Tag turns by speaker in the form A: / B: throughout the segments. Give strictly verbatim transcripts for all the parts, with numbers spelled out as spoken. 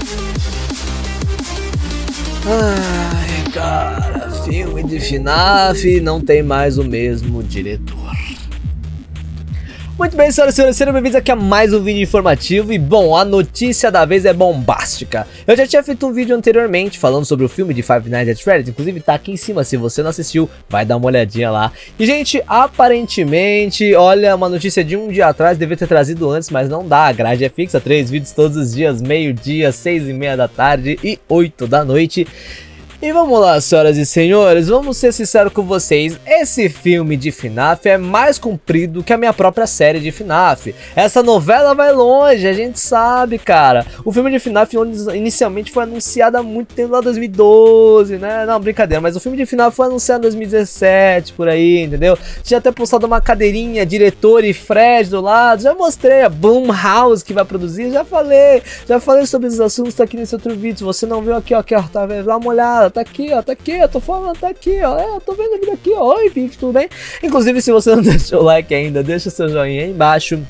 A: Ai, cara, filme de F NAF não tem mais o mesmo diretor. Muito bem, senhoras e senhores, sejam bem-vindos aqui a mais um vídeo informativo. E bom, a notícia da vez é bombástica. Eu já tinha feito um vídeo anteriormente falando sobre o filme de Five Nights at Freddy's, inclusive tá aqui em cima, se você não assistiu, vai dar uma olhadinha lá. E gente, aparentemente, olha, uma notícia de um dia atrás, devia ter trazido antes, mas não dá, a grade é fixa, três vídeos todos os dias, meio-dia, seis e meia da tarde e oito da noite. E vamos lá, senhoras e senhores, vamos ser sinceros com vocês, esse filme de F NAF é mais comprido que a minha própria série de F NAF. Essa novela vai longe, a gente sabe, cara. O filme de F NAF inicialmente foi anunciado há muito tempo, lá em dois mil e doze, né? Não, brincadeira, mas o filme de F NAF foi anunciado em dois mil e dezessete, por aí, entendeu? Tinha até postado uma cadeirinha, diretor e Fred do lado, já mostrei a Blumhouse que vai produzir, já falei, já falei sobre esses assuntos, tá aqui nesse outro vídeo. Se você não viu aqui, ó, aqui, ó, tá vendo? Dá uma olhada. Tá aqui, ó, tá aqui, eu tô falando, tá aqui, ó, é, eu tô vendo ele aqui, ó, oi, vídeo, tudo bem? Inclusive, se você não deixou o like ainda, deixa o seu joinha aí embaixo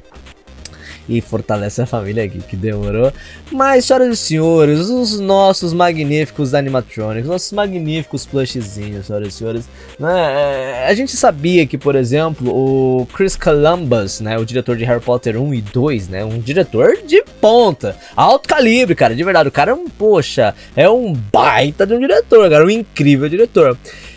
A: e fortalece a família aqui, que demorou. Mas, senhoras e senhores, os nossos magníficos animatronics, nossos magníficos plushzinhos, senhoras e senhores, né, a gente sabia que, por exemplo, o Chris Columbus, né, o diretor de Harry Potter um e dois, né, um diretor de ponta, alto calibre, cara, de verdade, o cara é um, poxa, é um baita de um diretor, cara, um incrível diretor.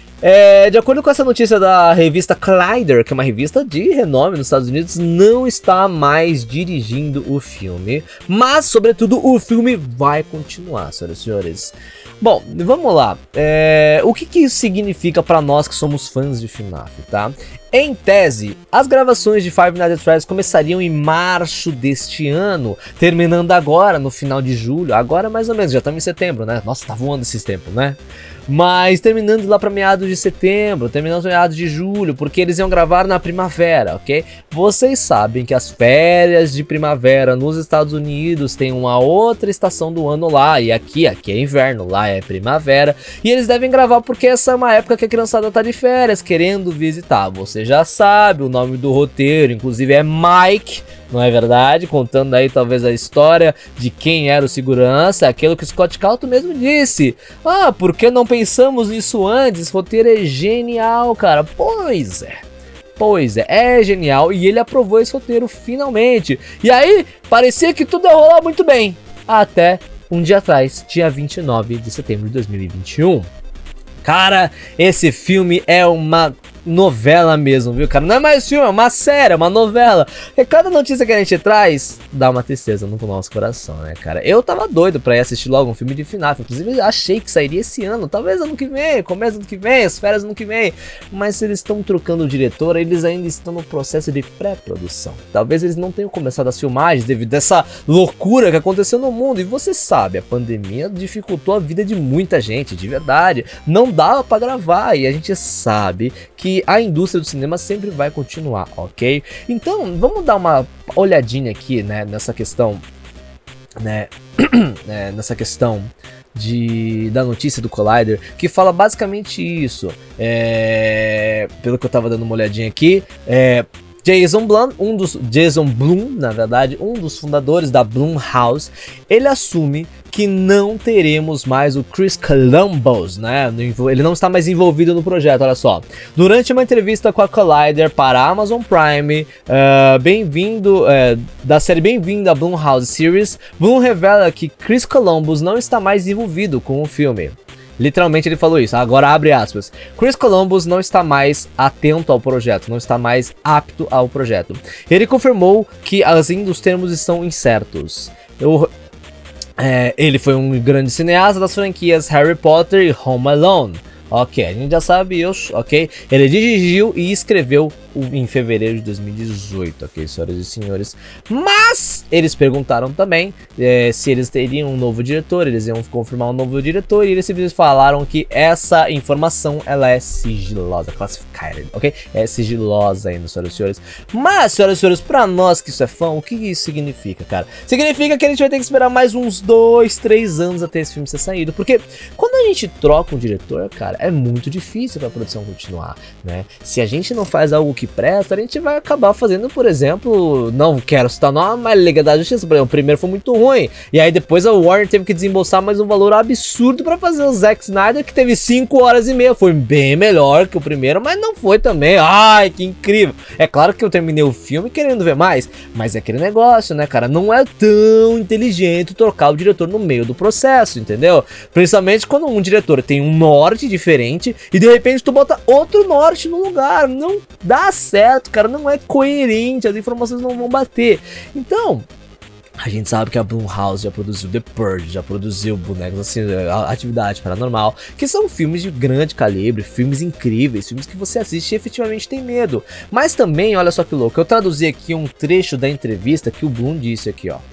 A: É, de acordo com essa notícia da revista Collider, que é uma revista de renome nos Estados Unidos, não está mais dirigindo o filme, mas, sobretudo, o filme vai continuar, senhoras e senhores. Bom, vamos lá. É, o que, que isso significa para nós que somos fãs de F NAF, tá? Em tese, as gravações de Five Nights at Freddy's começariam em março deste ano, terminando agora, no final de julho, agora mais ou menos, já estamos em setembro, né? Nossa, tá voando esses tempos, né? Mas terminando lá para meados de setembro, terminando meados de julho, porque eles iam gravar na primavera, ok? Vocês sabem que as férias de primavera nos Estados Unidos tem uma outra estação do ano lá, e aqui, aqui é inverno, lá é primavera, e eles devem gravar porque essa é uma época que a criançada tá de férias, querendo visitar. Você já sabe, o nome do roteiro, inclusive, é Mike, não é verdade? Contando aí talvez a história de quem era o segurança, aquilo que o Scott Calton mesmo disse. Ah, por que não pensamos nisso antes? Esse roteiro é genial, cara. Pois é. Pois é, é genial e ele aprovou esse roteiro finalmente. E aí, parecia que tudo ia rolar muito bem. Até um dia atrás, dia vinte e nove de setembro de dois mil e vinte e um. Cara, esse filme é uma novela mesmo, viu, cara? Não é mais filme, é uma série, é uma novela. E cada notícia que a gente traz dá uma tristeza no nosso coração, né, cara? Eu tava doido pra ir assistir logo um filme de F NAF. Inclusive, achei que sairia esse ano, talvez ano que vem, começo do ano que vem, as férias do ano que vem. Mas se eles estão trocando o diretor, eles ainda estão no processo de pré-produção. Talvez eles não tenham começado as filmagens devido a essa loucura que aconteceu no mundo. E você sabe, a pandemia dificultou a vida de muita gente, de verdade. Não dava pra gravar e a gente sabe que a indústria do cinema sempre vai continuar, ok? Então, vamos dar uma olhadinha aqui, né, nessa questão, né, é, nessa questão de, da notícia do Collider, que fala basicamente isso, é, pelo que eu tava dando uma olhadinha aqui, é... Jason Blum, um dos Jason Blum, na verdade, um dos fundadores da Blumhouse, ele assume que não teremos mais o Chris Columbus, né? Ele não está mais envolvido no projeto, olha só. Durante uma entrevista com a Collider para a Amazon Prime, uh, bem-vindo, uh, da série Bem-vindo à Blumhouse Series, Blum revela que Chris Columbus não está mais envolvido com o filme. Literalmente ele falou isso, agora abre aspas. Chris Columbus não está mais atento ao projeto, não está mais apto ao projeto. Ele confirmou que assim os termos estão incertos. Eu, é, ele foi um grande cineasta das franquias Harry Potter e Home Alone. Ok, a gente já sabe isso, ok? Ele dirigiu e escreveu em fevereiro de dois mil e dezoito, ok, senhoras e senhores? Mas eles perguntaram também é, se eles teriam um novo diretor, eles iam confirmar um novo diretor, e eles simplesmente falaram que essa informação, ela é sigilosa, classified, ok? É sigilosa ainda, senhoras e senhores. Mas, senhoras e senhores, pra nós que isso é fã, o que isso significa, cara? Significa que a gente vai ter que esperar mais uns dois, três anos até esse filme ser saído, porque quando a gente troca um diretor, cara, é muito difícil pra produção continuar, né? Se a gente não faz algo que presta, a gente vai acabar fazendo, por exemplo, não quero citar nome, mas Liga Liga da Justiça, por exemplo, o primeiro foi muito ruim. E aí depois a Warner teve que desembolsar mais um valor absurdo pra fazer o Zack Snyder, que teve cinco horas e meia. Foi bem melhor que o primeiro, mas não foi também. Ai, que incrível. É claro que eu terminei o filme querendo ver mais, mas é aquele negócio, né, cara? Não é tão inteligente trocar o diretor no meio do processo, entendeu? Principalmente quando um diretor tem um norte diferente e de repente tu bota outro norte no lugar. Não dá certo, cara. Não é coerente, as informações não vão bater. Então, a gente sabe que a Blumhouse já produziu The Purge, já produziu Bonecos assim, Atividade Paranormal, que são filmes de grande calibre, filmes incríveis, filmes que você assiste e efetivamente tem medo. Mas também, olha só que louco, eu traduzi aqui um trecho da entrevista que o Blum disse aqui, ó.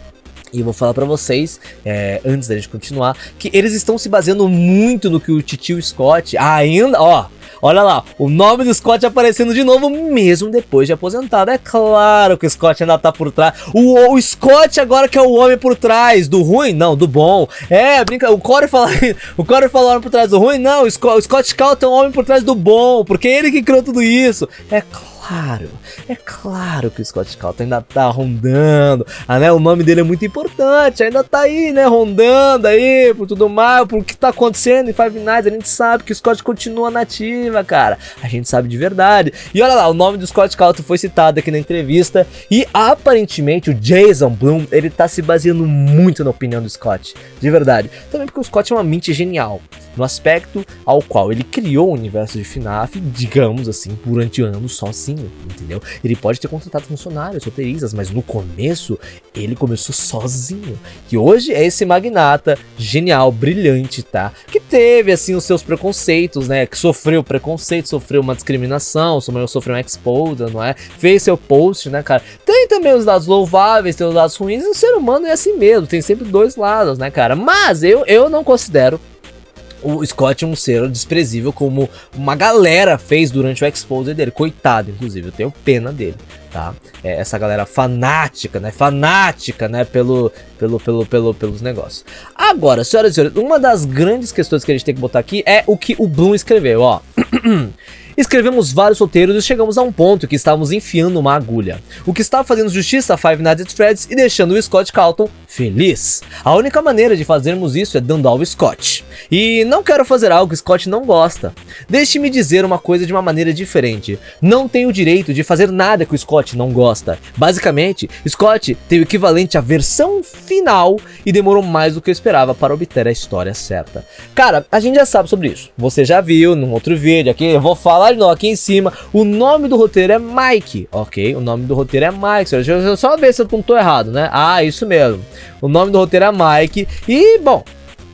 A: E eu vou falar pra vocês, é, antes da gente continuar, que eles estão se baseando muito no que o Titio Scott ainda, ó, olha lá, o nome do Scott aparecendo de novo, mesmo depois de aposentado. É claro que o Scott ainda tá por trás. O, o Scott agora que é o homem por trás do ruim? Não, do bom. É, brinca, o Corey fala, o Corey fala o homem por trás do ruim? Não, o Scott, o Scott Calton é o homem por trás do bom, porque é ele que criou tudo isso. É claro. Claro, é claro que o Scott Calton ainda tá rondando, ah, né? O nome dele é muito importante, ainda tá aí, né? Rondando aí, por tudo mal, por que tá acontecendo em Five Nights. A gente sabe que o Scott continua nativa, cara. A gente sabe de verdade. E olha lá, o nome do Scott Calton foi citado aqui na entrevista e aparentemente o Jason Blum, ele tá se baseando muito na opinião do Scott, de verdade. Também porque o Scott é uma mente genial, no aspecto ao qual ele criou o universo de F NAF, digamos assim, durante anos sozinho, entendeu? Ele pode ter contratado funcionários, roteiristas, mas no começo ele começou sozinho. Que hoje é esse magnata genial, brilhante, tá? Que teve, assim, os seus preconceitos, né? Que sofreu preconceito, sofreu uma discriminação, sofreu um exposure, não é? Fez seu post, né, cara? Tem também os lados louváveis, tem os lados ruins, e o ser humano é assim mesmo, tem sempre dois lados, né, cara? Mas eu, eu não considero o Scott um ser desprezível como uma galera fez durante o expose dele. Coitado, inclusive, eu tenho pena dele, tá? É, essa galera fanática, né? Fanática, né? Pelo, pelo, pelo, pelo, pelos negócios. Agora, senhoras e senhores, uma das grandes questões que a gente tem que botar aqui é o que o Blum escreveu, ó. Escrevemos vários roteiros e chegamos a um ponto que estávamos enfiando uma agulha, o que estava fazendo justiça a Five Nights at Freddy's e deixando o Scott Calton feliz. A única maneira de fazermos isso é dando ao Scott. E não quero fazer algo que Scott não gosta. Deixe-me dizer uma coisa de uma maneira diferente. Não tenho o direito de fazer nada que o Scott não gosta. Basicamente, Scott tem o equivalente à versão final e demorou mais do que eu esperava para obter a história certa. Cara, a gente já sabe sobre isso. Você já viu num outro vídeo aqui, eu vou falar de novo aqui em cima. O nome do roteiro é Mike, ok? O nome do roteiro é Mike. Deixa eu só ver se eu não tô errado, né? Ah, isso mesmo. O nome do roteiro é Mike. E, bom,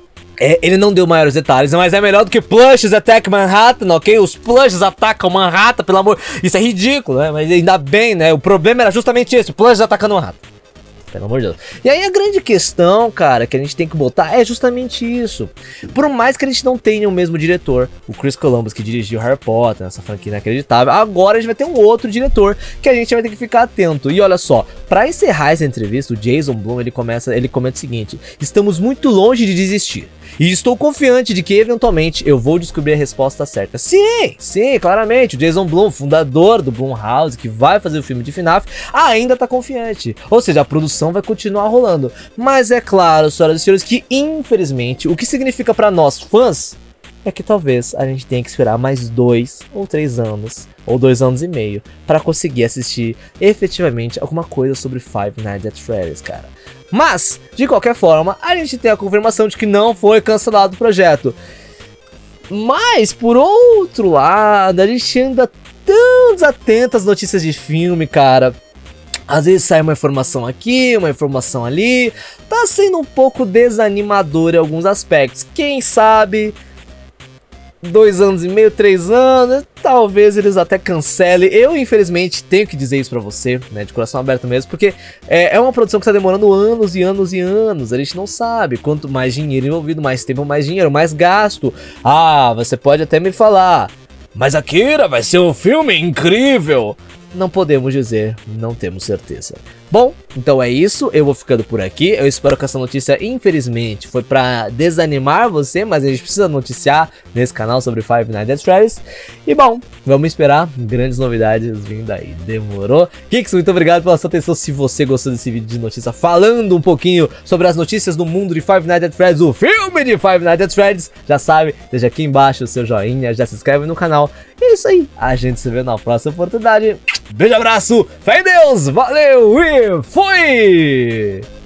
A: é, ele não deu maiores detalhes, mas é melhor do que Plushes Attack Manhattan, ok? Os Plushes atacam Manhattan, pelo amor... Isso é ridículo, né? Mas ainda bem, né? O problema era justamente esse, Plushes atacando Manhattan. Pelo amor de Deus. E aí a grande questão, cara, que a gente tem que botar é justamente isso. Por mais que a gente não tenha o mesmo diretor, o Chris Columbus, que dirigiu Harry Potter, essa franquia inacreditável, agora a gente vai ter um outro diretor que a gente vai ter que ficar atento. E olha só, pra encerrar essa entrevista, o Jason Blum, ele começa, ele comenta o seguinte: estamos muito longe de desistir. E estou confiante de que eventualmente eu vou descobrir a resposta certa. Sim, sim, claramente, o Jason Blum, fundador do Blumhouse, que vai fazer o filme de F NAF, ainda tá confiante. Ou seja, a produção vai continuar rolando. Mas é claro, senhoras e senhores, que infelizmente, o que significa para nós fãs é que talvez a gente tenha que esperar mais dois ou três anos, ou dois anos e meio, para conseguir assistir efetivamente alguma coisa sobre Five Nights at Freddy's, cara. Mas, de qualquer forma, a gente tem a confirmação de que não foi cancelado o projeto. Mas, por outro lado, a gente anda tão desatento às notícias de filme, cara. Às vezes sai uma informação aqui, uma informação ali. Tá sendo um pouco desanimador em alguns aspectos. Quem sabe... Dois anos e meio, três anos, talvez eles até cancelem. Eu, infelizmente, tenho que dizer isso pra você, né, de coração aberto mesmo, porque é, é uma produção que tá demorando anos e anos e anos. A gente não sabe. Quanto mais dinheiro envolvido, mais tempo, mais dinheiro, mais gasto. Ah, você pode até me falar, mas Akira vai ser um filme incrível. Não podemos dizer, não temos certeza. Bom, Então é isso, eu vou ficando por aqui. Eu espero que essa notícia, infelizmente, foi pra desanimar você, mas a gente precisa noticiar nesse canal sobre Five Nights at Freddy's. E bom, vamos esperar grandes novidades vindo aí. Demorou? Kix, muito obrigado pela sua atenção. Se você gostou desse vídeo de notícia falando um pouquinho sobre as notícias do mundo de Five Nights at Freddy's, o filme de Five Nights at Freddy's, já sabe, deixa aqui embaixo o seu joinha, já se inscreve no canal. E é isso aí, a gente se vê na próxima oportunidade. Beijo, abraço, fé em Deus, valeu e fui!